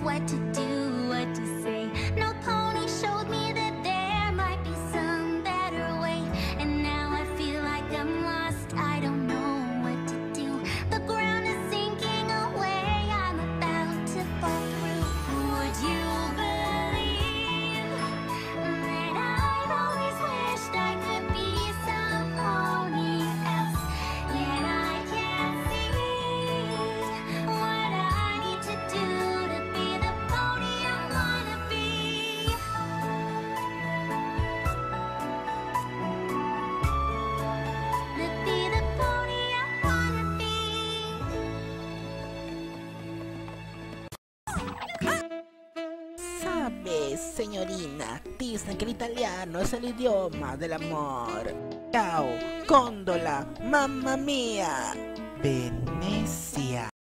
what to do, what to say. No pony showed me that there might be some better way, and now I feel like I'm lost. I don't know what to do. The ground is sinking away. I'm about to fall through. Would you believe that I've always wished I could be some pony else? Yet I can't see what I need to do to be the pony I wanna be. To be the pony I wanna be. Sabe, signorina, dicen que el italiano es el idioma del amor. Ciao, gondola, mamma mia. Benissimo.